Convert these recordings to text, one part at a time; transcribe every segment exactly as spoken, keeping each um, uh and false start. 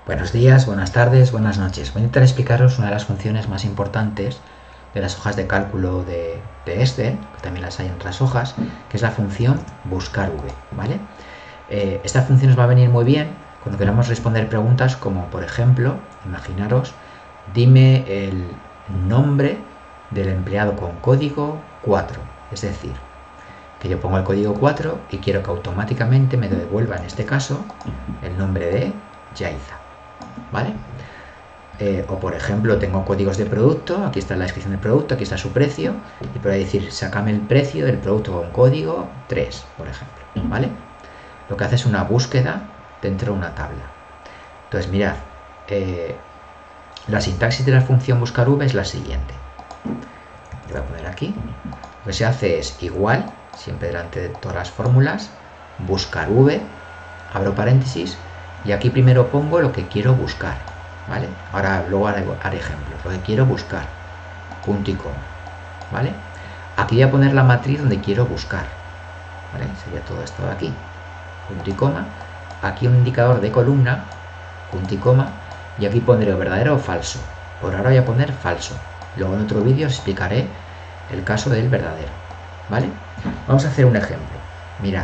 Buenos días, buenas tardes, buenas noches. Voy a intentar explicaros una de las funciones más importantes de las hojas de cálculo de, de Excel, que también las hay en otras hojas, que es la función buscar v, ¿vale? Eh, esta función os va a venir muy bien cuando queramos responder preguntas como, por ejemplo, imaginaros, dime el nombre del empleado con código cuatro, es decir, que yo pongo el código cuatro y quiero que automáticamente me devuelva, en este caso, el nombre de Yaiza, ¿vale? Eh, o por ejemplo, tengo códigos de producto, aquí está la descripción del producto, aquí está su precio, y puedo decir, sácame el precio del producto con código tres, por ejemplo, ¿vale? Lo que hace es una búsqueda dentro de una tabla. Entonces, mirad, eh, la sintaxis de la función buscar v es la siguiente. Lo voy a poner aquí. Lo que se hace es igual, siempre delante de todas las fórmulas, buscar v, abro paréntesis, y aquí primero pongo lo que quiero buscar, ¿vale? Ahora luego haré, haré ejemplos. Lo que quiero buscar, punto y coma, ¿vale? Aquí voy a poner la matriz donde quiero buscar, ¿vale? Sería todo esto de aquí, punto y coma. Aquí un indicador de columna, punto y coma, y aquí pondré verdadero o falso. Por ahora voy a poner falso. Luego en otro vídeo os explicaré el caso del verdadero, ¿vale? Vamos a hacer un ejemplo. Mirad,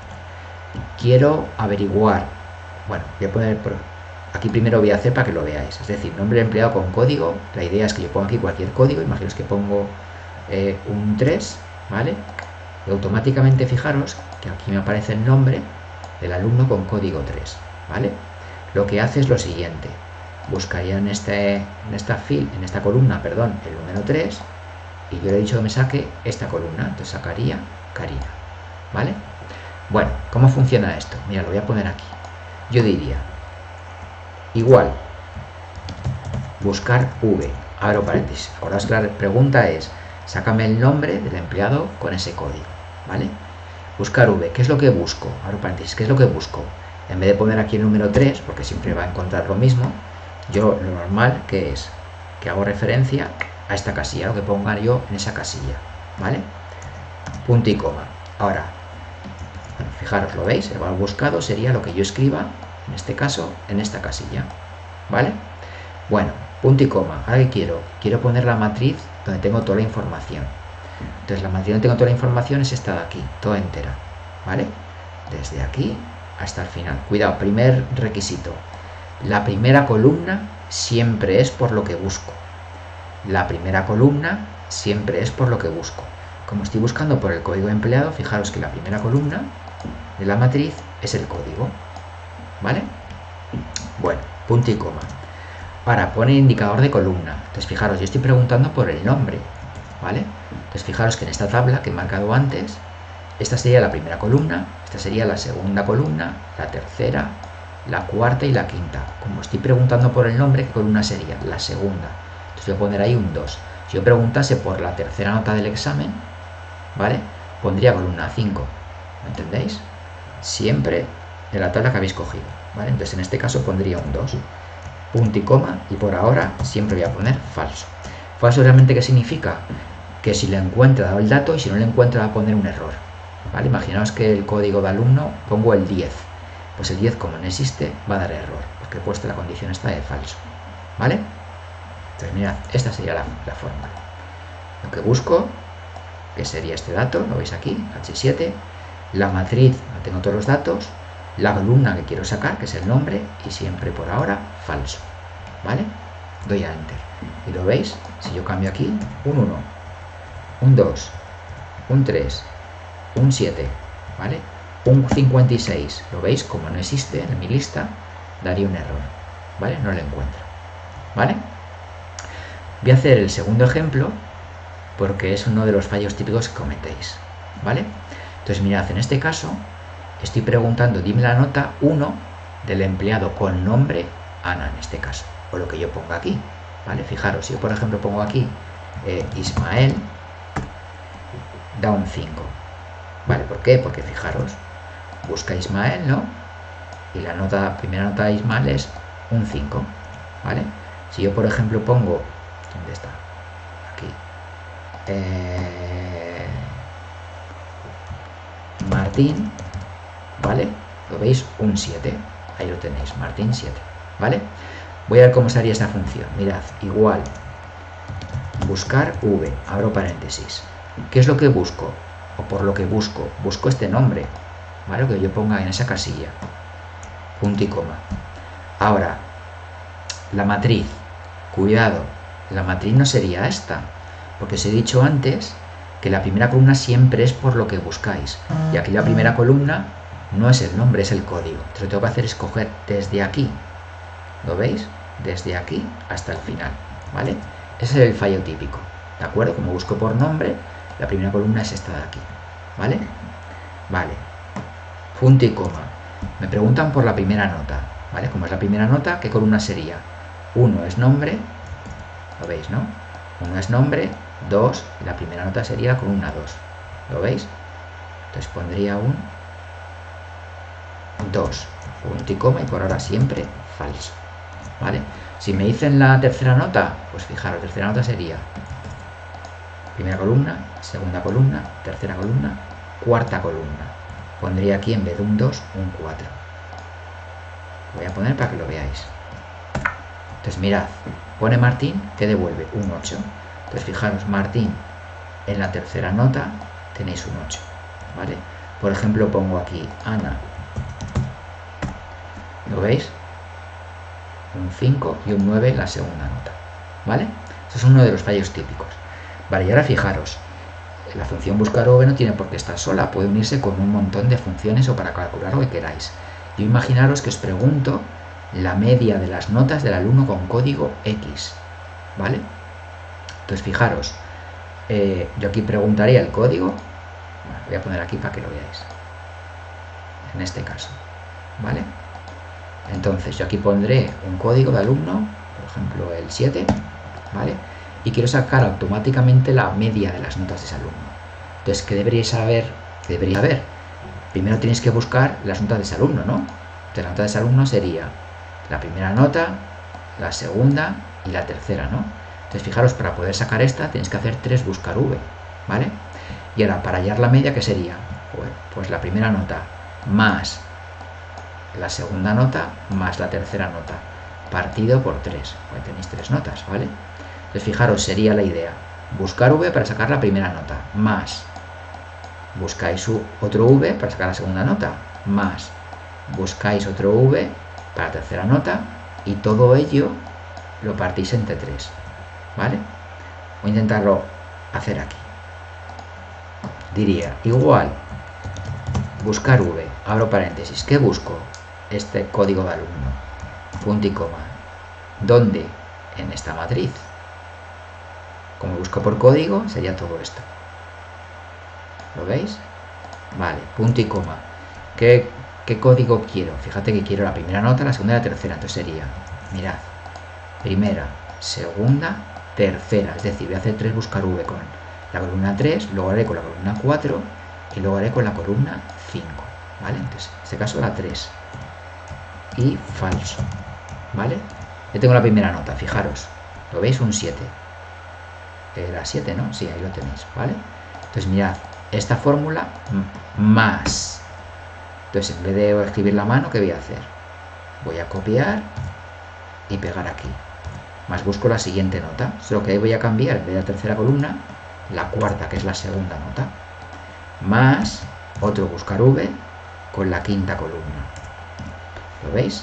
quiero averiguar, bueno, voy a poner por aquí primero, voy a hacer para que lo veáis, es decir, nombre de empleado con código. La idea es que yo ponga aquí cualquier código, imaginaos que pongo eh, un tres, ¿vale? Y automáticamente fijaros que aquí me aparece el nombre del alumno con código tres, ¿vale? Lo que hace es lo siguiente, buscaría en, este, en, esta, fil, en esta columna, perdón, el número tres, y yo le he dicho que me saque esta columna, entonces sacaría Karina, ¿vale? Bueno, ¿cómo funciona esto? Mira, lo voy a poner aquí. Yo diría, igual, buscar v, abro paréntesis. Acordaos que la pregunta es, sácame el nombre del empleado con ese código, ¿vale? Buscar v, ¿qué es lo que busco? Abro paréntesis, ¿qué es lo que busco? En vez de poner aquí el número tres, porque siempre va a encontrar lo mismo, yo lo normal que es que hago referencia a esta casilla, lo que ponga yo en esa casilla, ¿vale? Punto y coma. Ahora, bueno, fijaros, ¿lo veis? El valor buscado sería lo que yo escriba, en este caso, en esta casilla, ¿vale? Bueno, punto y coma. Ahora, ¿qué quiero? Quiero poner la matriz donde tengo toda la información. Entonces, la matriz donde tengo toda la información es esta de aquí, toda entera, ¿vale? Desde aquí hasta el final. Cuidado, primer requisito. La primera columna siempre es por lo que busco. La primera columna siempre es por lo que busco. Como estoy buscando por el código empleado, fijaros que la primera columna de la matriz es el código, ¿vale? Bueno, punto y coma. Ahora pone indicador de columna. Entonces fijaros, yo estoy preguntando por el nombre, ¿vale? Entonces fijaros que en esta tabla que he marcado antes, esta sería la primera columna, esta sería la segunda columna, la tercera, la cuarta y la quinta. Como estoy preguntando por el nombre, ¿qué columna sería? La segunda. Entonces voy a poner ahí un dos. Si yo preguntase por la tercera nota del examen, ¿vale? Pondría columna cinco, ¿me entendéis? Siempre de la tabla que habéis cogido, ¿vale? Entonces en este caso pondría un dos, punto y coma, y por ahora siempre voy a poner falso. ¿Falso realmente qué significa? Que si le encuentra, dado el dato, y si no le encuentra, va a poner un error, ¿vale? Imaginaos que el código de alumno pongo el diez, pues el diez como no existe va a dar error, porque he puesto la condición esta de falso, ¿vale? Entonces mirad, esta sería la, la fórmula. Lo que busco, que sería este dato, lo veis aquí, hache siete, la matriz, no tengo todos los datos, la columna que quiero sacar, que es el nombre, y siempre por ahora falso, ¿vale? Doy a Enter. Y lo veis, si yo cambio aquí, un uno, un dos, un tres, un siete, ¿vale? Un cincuenta y seis, lo veis, como no existe en mi lista, daría un error, ¿vale? No lo encuentro, ¿vale? Voy a hacer el segundo ejemplo porque es uno de los fallos típicos que cometéis, ¿vale? Entonces mirad, en este caso estoy preguntando, dime la nota uno del empleado con nombre Ana, en este caso, o lo que yo ponga aquí, ¿vale? Fijaros, si yo por ejemplo pongo aquí eh, Ismael, da un cinco, ¿vale? ¿Por qué? Porque fijaros, busca Ismael, ¿no? Y la nota, primera nota de Ismael es un cinco, ¿vale? Si yo por ejemplo pongo, ¿dónde está? Aquí. Eh, Martín, ¿vale? Lo veis, un siete. Ahí lo tenéis, Martín siete, ¿vale? Voy a ver cómo sería esta función. Mirad, igual buscar v, abro paréntesis. ¿Qué es lo que busco? O por lo que busco, busco este nombre, ¿vale? Lo que yo ponga en esa casilla, punto y coma. Ahora, la matriz, cuidado, la matriz no sería esta, porque os he dicho antes que la primera columna siempre es por lo que buscáis, y aquí la primera columna no es el nombre, es el código. Entonces lo que tengo que hacer es coger desde aquí, ¿lo veis? Desde aquí hasta el final, ¿vale? Ese es el fallo típico, ¿de acuerdo? Como busco por nombre, la primera columna es esta de aquí, ¿vale? Vale, punto y coma. Me preguntan por la primera nota, ¿vale? Como es la primera nota, ¿qué columna sería? uno es nombre, ¿lo veis, no? uno es nombre, dos, y la primera nota sería la columna dos, ¿lo veis? Entonces pondría un dos, punto y coma, y por ahora siempre falso, ¿vale? Si me dicen la tercera nota, pues fijaros, la tercera nota sería primera columna, segunda columna, tercera columna, cuarta columna. Pondría aquí en vez de un dos, un cuatro. Voy a poner para que lo veáis. Entonces mirad, pone Martín, que devuelve un ocho. Entonces fijaros, Martín, en la tercera nota tenéis un ocho, ¿vale? Por ejemplo, pongo aquí Ana, ¿lo veis? Un cinco y un nueve en la segunda nota, ¿vale? Eso es uno de los fallos típicos. Vale, y ahora fijaros, la función buscar v no tiene por qué estar sola, puede unirse con un montón de funciones o para calcular lo que queráis. Yo imaginaros que os pregunto la media de las notas del alumno con código X, ¿vale? Entonces fijaros, eh, yo aquí preguntaría el código, bueno, voy a poner aquí para que lo veáis, en este caso, ¿vale? Entonces yo aquí pondré un código de alumno, por ejemplo el siete, ¿vale? Y quiero sacar automáticamente la media de las notas de ese alumno. Entonces, ¿qué deberíais saber? ¿Qué deberíais saber? Primero tenéis que buscar las notas de ese alumno, ¿no? Entonces la nota de ese alumno sería la primera nota, la segunda y la tercera, ¿no? Entonces fijaros, para poder sacar esta tenéis que hacer tres buscar v, ¿vale? Y ahora, para hallar la media, ¿qué sería? Pues, pues la primera nota más la segunda nota más la tercera nota, partido por tres. Pues tenéis tres notas, ¿vale? Entonces fijaros, sería la idea, buscar v para sacar la primera nota, más buscáis otro v para sacar la segunda nota, más buscáis otro v para la tercera nota, y todo ello lo partís entre tres, ¿vale? Voy a intentarlo hacer aquí. Diría, igual, buscar v, abro paréntesis, ¿qué busco? Este código de alumno, punto y coma. ¿Dónde? En esta matriz. Como busco por código, sería todo esto. ¿Lo veis? Vale, punto y coma. ¿Qué, qué código quiero? Fíjate que quiero la primera nota, la segunda y la tercera. Entonces sería, mirad, primera, segunda, tercera. Es decir, voy a hacer tres buscar v con la columna tres, luego haré con la columna cuatro y luego haré con la columna cinco. ¿Vale? Entonces, en este caso la tres. Y falso. ¿Vale? Yo tengo la primera nota, fijaros. ¿Lo veis? Un siete. Era siete, ¿no? Sí, ahí lo tenéis, ¿vale? Entonces mirad, esta fórmula más. Entonces en vez de escribir la mano, ¿qué voy a hacer? Voy a copiar y pegar aquí. Más busco la siguiente nota. Solo que voy a cambiar, en vez de la tercera columna, la cuarta, que es la segunda nota. Más otro buscar v con la quinta columna. ¿Lo veis?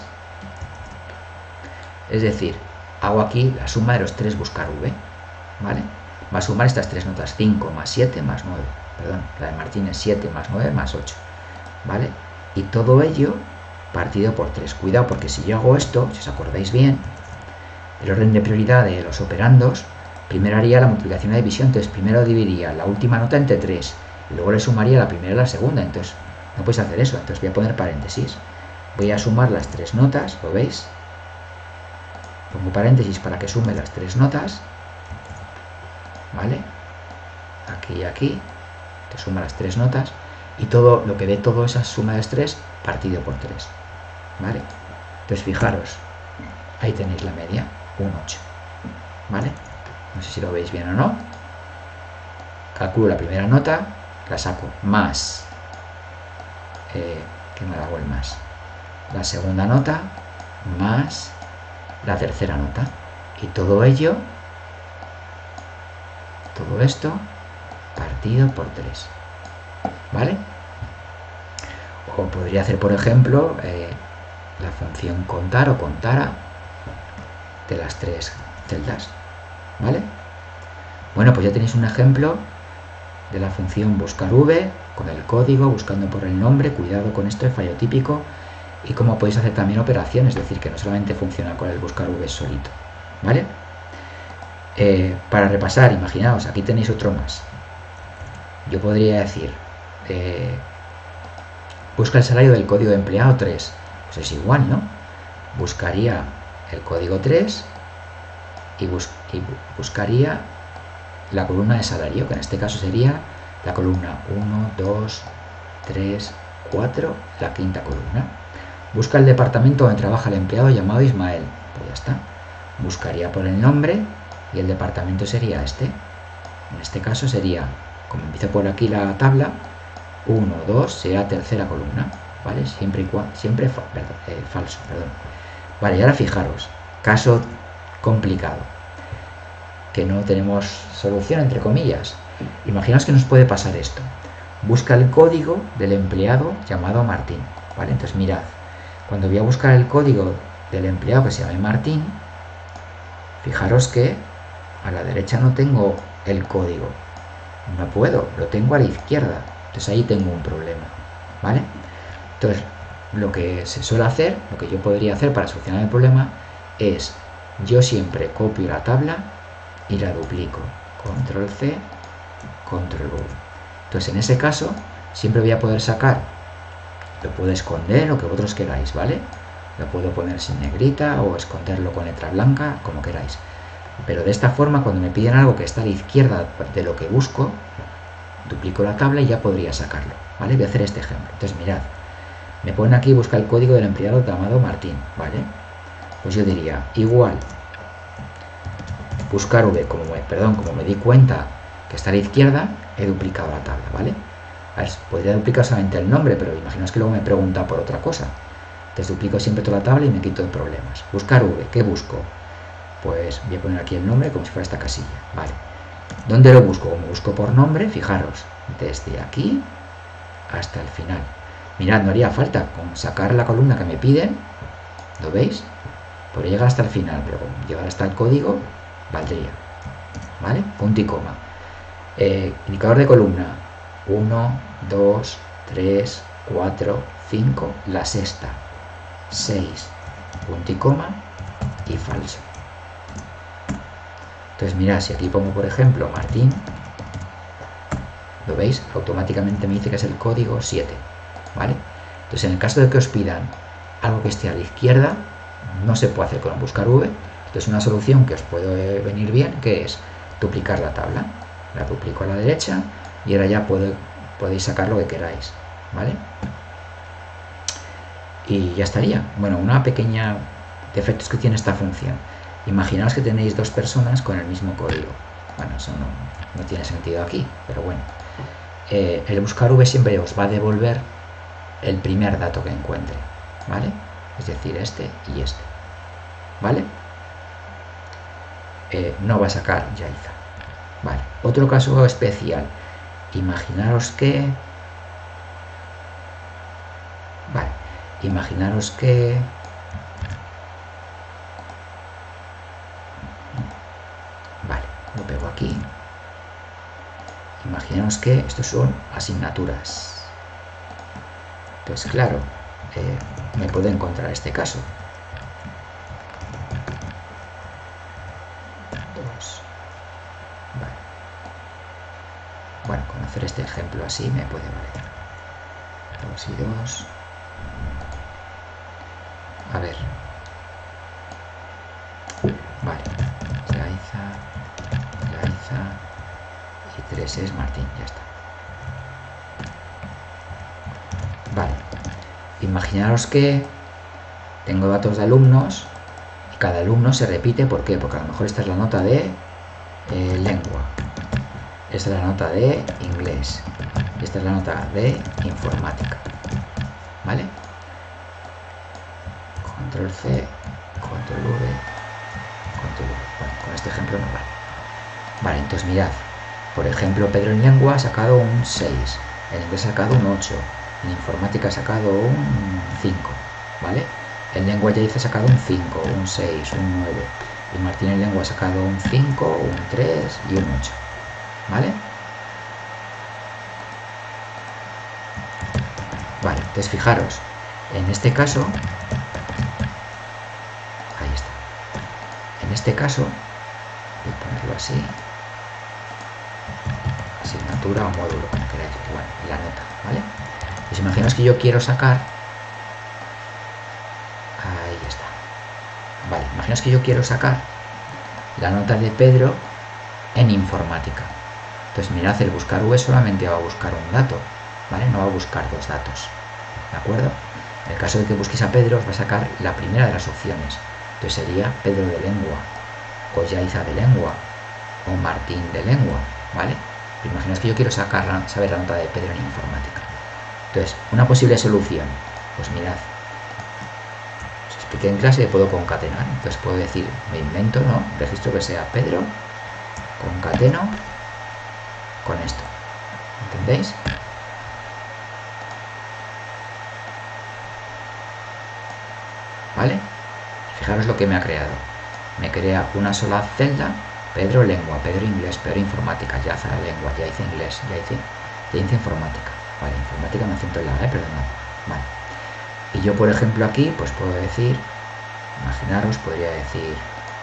Es decir, hago aquí la suma de los tres buscar v, ¿vale? Va a sumar estas tres notas, cinco más siete más nueve, perdón, la de Martín es siete más nueve más ocho, ¿vale? Y todo ello partido por tres. Cuidado, porque si yo hago esto, si os acordáis bien, el orden de prioridad de los operandos, primero haría la multiplicación y la división, entonces primero dividiría la última nota entre tres, y luego le sumaría la primera y la segunda, entonces no podéis hacer eso, entonces voy a poner paréntesis. Voy a sumar las tres notas, ¿lo veis? Pongo paréntesis para que sume las tres notas, ¿vale? Aquí y aquí, te suma las tres notas, y todo lo que dé toda esa suma de tres partido por tres, ¿vale? Entonces fijaros, ahí tenéis la media, un ocho, ¿vale? No sé si lo veis bien o no. Calculo la primera nota, la saco más, eh, ¿qué me hago el más? La segunda nota más la tercera nota. Y todo ello, todo esto, partido por tres. ¿Vale? O podría hacer, por ejemplo, eh, la función contar o contara de las tres celdas. ¿Vale? Bueno, pues ya tenéis un ejemplo de la función buscar v con el código, buscando por el nombre. Cuidado con esto, el fallo típico. Y cómo podéis hacer también operaciones, es decir, que no solamente funciona con el buscar v solito. ¿Vale? Eh, para repasar, imaginaos, aquí tenéis otro más. Yo podría decir, eh, busca el salario del código de empleado tres. Pues es igual, ¿no? Buscaría el código tres y, bus y buscaría la columna de salario, que en este caso sería la columna uno, dos, tres, cuatro, la quinta columna. Busca el departamento donde trabaja el empleado llamado Ismael. Pues ya está. Buscaría por el nombre y el departamento sería este. En este caso sería, como empiezo por aquí la tabla, uno, dos, será tercera columna. ¿Vale? Siempre y cuando, siempre fa perdón, eh, falso, perdón. Vale, y ahora fijaros, caso complicado, que no tenemos solución, entre comillas. Imaginaos que nos puede pasar esto. Busca el código del empleado llamado Martín. ¿Vale? Entonces mirad, cuando voy a buscar el código del empleado que se llama Martín, fijaros que a la derecha no tengo el código. No puedo, lo tengo a la izquierda. Entonces ahí tengo un problema. ¿Vale? Entonces, lo que se suele hacer, lo que yo podría hacer para solucionar el problema es, yo siempre copio la tabla y la duplico. Control C, Control V. Entonces, en ese caso, siempre voy a poder sacar, lo puedo esconder, lo que vosotros queráis, ¿vale? Lo puedo poner sin negrita o esconderlo con letra blanca, como queráis. Pero de esta forma, cuando me piden algo que está a la izquierda de lo que busco, duplico la tabla y ya podría sacarlo, ¿vale? Voy a hacer este ejemplo. Entonces, mirad. Me ponen aquí, busca el código del empleado llamado Martín, ¿vale? Pues yo diría, igual, buscar v, como me, perdón, como me di cuenta que está a la izquierda, he duplicado la tabla, ¿vale? A ver, podría duplicar solamente el nombre, pero imaginaos que luego me pregunta por otra cosa. Entonces duplico siempre toda la tabla y me quito de problemas. Buscar v, ¿qué busco? Pues voy a poner aquí el nombre como si fuera esta casilla, ¿vale? ¿Dónde lo busco? Como busco por nombre, fijaros, desde aquí hasta el final. Mirad, no haría falta con sacar la columna que me piden, ¿lo veis? Podría llegar hasta el final, pero con llegar hasta el código, valdría. ¿Vale? Punto y coma. Eh, indicador de columna, uno, dos, tres, cuatro, cinco, la sexta, seis, punto y coma y falso. Entonces mirad, si aquí pongo por ejemplo Martín, ¿lo veis? Automáticamente me dice que es el código siete. ¿Vale? Entonces, en el caso de que os pidan algo que esté a la izquierda, no se puede hacer con buscar v. Entonces, una solución que os puede venir bien, que es duplicar la tabla. La duplico a la derecha y ahora ya puede, podéis sacar lo que queráis. ¿Vale? Y ya estaría. Bueno, una pequeña defectos que tiene esta función. Imaginaos que tenéis dos personas con el mismo código. Bueno, eso no, no tiene sentido aquí, pero bueno. Eh, el buscar v siempre os va a devolver el primer dato que encuentre, ¿vale? Es decir, este y este, ¿vale? Eh, no va a sacar Yaiza, ¿vale? Otro caso especial, imaginaros que, vale, imaginaros que, vale, lo pego aquí, imaginaos que estos son asignaturas. Pues claro, eh, me puedo encontrar este caso. Dos. Vale. Bueno, con hacer este ejemplo así me puede valer. Dos y dos. A ver. Vale. Yaiza, Yaiza y tres es Martín, ya está. Vale, imaginaros que tengo datos de alumnos y cada alumno se repite. ¿Por qué? Porque a lo mejor esta es la nota de eh, lengua, esta es la nota de inglés, esta es la nota de informática, ¿vale? Control C, Control V natural. Bueno, con este ejemplo no vale. Vale, entonces mirad. Por ejemplo, Pedro en lengua ha sacado un seis, en inglés ha sacado un ocho, en informática ha sacado un cinco, ¿vale? En lengua Yaiza ha sacado un cinco, un seis, un nueve, y Martín en lengua ha sacado un cinco, un tres y un ocho, ¿vale? Vale, entonces fijaros, en este caso, ahí está, en este caso, voy a ponerlo así, asignatura o módulo, como queráis, bueno, la nota, ¿vale? Pues imaginaos que yo quiero sacar, ahí está, vale, imaginaos que yo quiero sacar la nota de Pedro en informática. Entonces mirad, el buscar V solamente va a buscar un dato, ¿vale? No va a buscar dos datos, ¿de acuerdo? En el caso de que busquéis a Pedro, os va a sacar la primera de las opciones. Entonces sería Pedro de lengua, o Yaiza de lengua, o Martín de lengua, ¿vale? Imaginaos que yo quiero sacar la, saber la nota de Pedro en informática. Entonces, una posible solución, pues mirad, os expliqué en clase, puedo concatenar. Entonces puedo decir, me invento, ¿no? Registro que sea Pedro, concateno con esto. ¿Entendéis? ¿Vale? Fijaros lo que me ha creado. Me crea una sola celda, Pedro lengua, Pedro inglés, Pedro informática, Yaiza lengua, Yaiza inglés, Yaiza, Yaiza informática. Vale, informática me acento en la E, perdonad. Vale. Y yo, por ejemplo, aquí, pues puedo decir, imaginaros, podría decir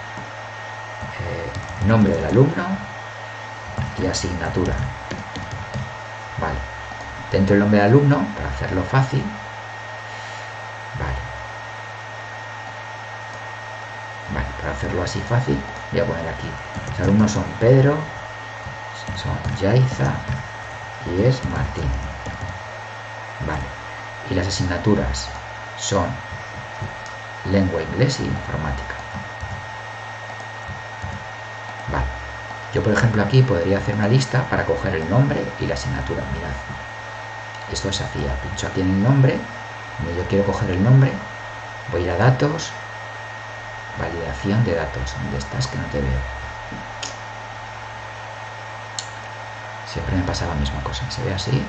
eh, nombre del alumno y asignatura. Vale. Dentro del nombre del alumno, para hacerlo fácil, vale. Vale, para hacerlo así fácil, voy a poner aquí. Los alumnos son Pedro, son Yaiza y es Martín. Vale. Y las asignaturas son lengua, inglés y informática. Vale. Yo, por ejemplo, aquí podría hacer una lista para coger el nombre y la asignatura. Mirad. Esto se hacía. Pincho aquí en el nombre. Yo quiero coger el nombre. Voy a ir a datos. Validación de datos. ¿Dónde estás? Que no te veo. Siempre me pasa la misma cosa. Se ve así.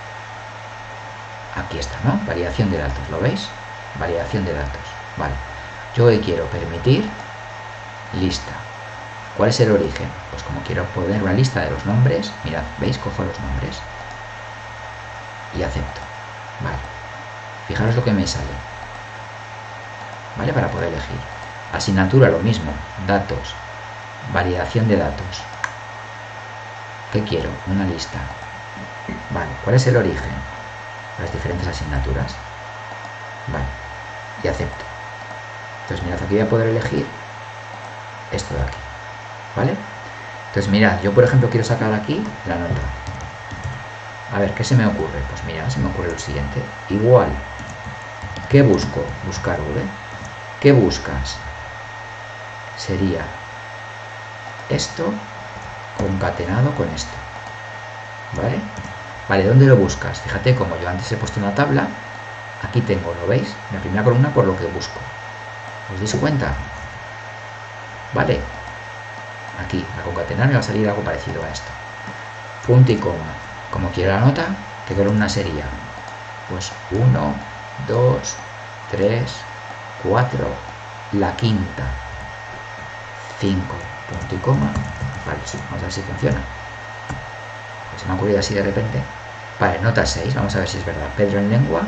Aquí está, ¿no? Validación de datos. ¿Lo veis? Validación de datos. Vale. Yo hoy quiero permitir lista. ¿Cuál es el origen? Pues como quiero poner una lista de los nombres, mirad, ¿veis? Cojo los nombres y acepto. Vale. Fijaros lo que me sale. ¿Vale? Para poder elegir. Asignatura lo mismo. Datos. Validación de datos. ¿Qué quiero? Una lista. Vale. ¿Cuál es el origen? Las diferentes asignaturas. Vale. Y acepto. Entonces mirad, aquí voy a poder elegir esto de aquí. ¿Vale? Entonces mirad, yo por ejemplo quiero sacar aquí la nota. A ver, ¿qué se me ocurre? Pues mira, se me ocurre lo siguiente. Igual, ¿qué busco? Buscar V. ¿Qué buscas? Sería esto concatenado con esto. ¿Vale? Vale, ¿dónde lo buscas? Fíjate, como yo antes he puesto una tabla, aquí tengo, ¿lo veis? La primera columna por lo que busco. ¿Os dais cuenta? Vale. Aquí, a concatenar me va a salir algo parecido a esto. Punto y coma. Como quiero la nota, ¿qué columna sería? Pues uno, dos, tres, cuatro, la quinta, cinco, punto y coma. Vale, vamos a ver si funciona. Se me ha ocurrido así de repente. Vale, nota seis, vamos a ver si es verdad. Pedro en lengua.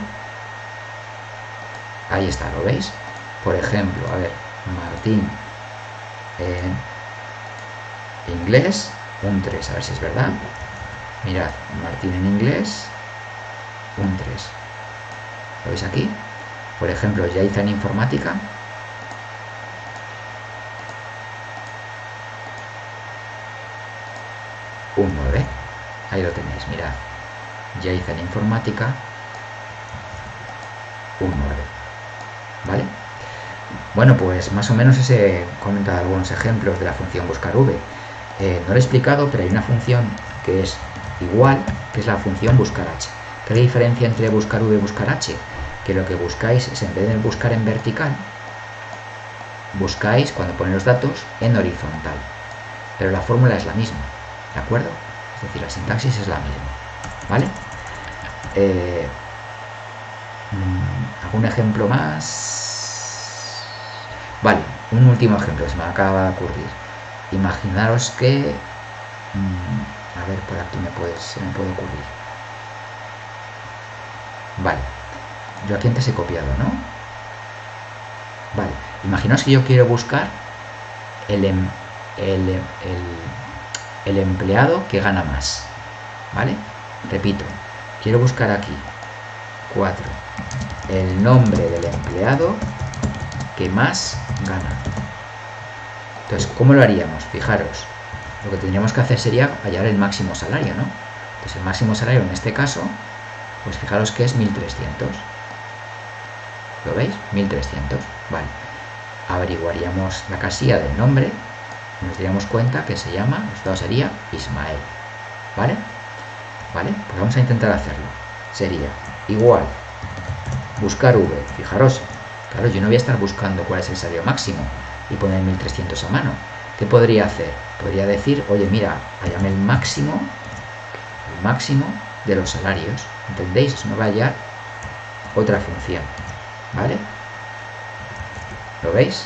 Ahí está, ¿lo veis? Por ejemplo, a ver, Martín en inglés, un tres, a ver si es verdad. Mirad, Martín en inglés, un tres. ¿Lo veis aquí? Por ejemplo, Yaiza en informática. Un nueve. Ahí lo tenéis, mirad. Yaiza en informática, un nueve. ¿Vale? Bueno, pues más o menos ese comenta algunos ejemplos de la función buscar V. Eh, no lo he explicado, pero hay una función que es igual, que es la función buscar H. ¿Qué es la diferencia entre buscar V y buscar H? Que lo que buscáis es, en vez de buscar en vertical, buscáis cuando ponéis los datos en horizontal, pero la fórmula es la misma, ¿de acuerdo? Es decir, la sintaxis es la misma, ¿vale? Eh, ¿Algún ejemplo más? Vale, un último ejemplo que se me acaba de ocurrir. Imaginaros que... Mmm, a ver, por aquí me puede, se me puede ocurrir. Vale, yo aquí antes he copiado, ¿no? Vale, imaginaos que yo quiero buscar el, el, el, el empleado que gana más, ¿vale? Repito, quiero buscar aquí cuatro, el nombre del empleado que más gana. Entonces, ¿cómo lo haríamos? Fijaros, lo que tendríamos que hacer sería hallar el máximo salario, ¿no? Pues el máximo salario en este caso, pues fijaros que es mil trescientos. ¿Lo veis? mil trescientos. Vale. Averiguaríamos la casilla del nombre y nos daríamos cuenta que se llama, el resultado sería Ismael. ¿Vale? ¿Vale? Pues vamos a intentar hacerlo. Sería igual buscar V. Fijaros, claro, yo no voy a estar buscando cuál es el salario máximo y poner mil trescientos a mano. ¿Qué podría hacer? Podría decir, oye, mira, hállame el máximo, el máximo de los salarios. ¿Entendéis? Eso me va a hallar otra función. ¿Vale? ¿Lo veis?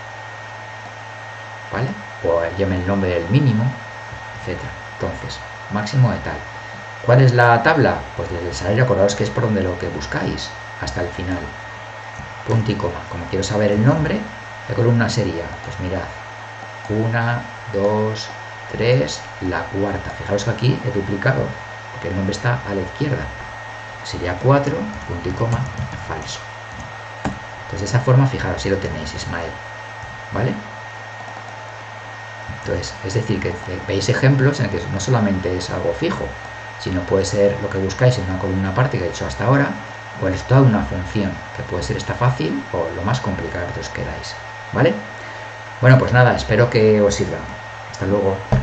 ¿Vale? O llame el nombre del mínimo, etcétera. Entonces, máximo de tal. ¿Cuál es la tabla? Pues desde el salario, acordaos que es por donde lo que buscáis, hasta el final. Punto y coma. Como quiero saber el nombre, ¿qué columna sería? Pues mirad, una, dos, tres, la cuarta. Fijaros que aquí he duplicado, porque el nombre está a la izquierda. Sería cuatro, punto y coma, falso. Entonces de esa forma, fijaros, si lo tenéis, Ismael, ¿vale? Entonces, es decir, que veis ejemplos en el que no solamente es algo fijo, sino puede ser lo que buscáis en una columna aparte que he hecho hasta ahora, o el resultado de una función, que puede ser esta fácil o lo más complicado que os queráis, ¿vale? Bueno, pues nada, espero que os sirva. Hasta luego.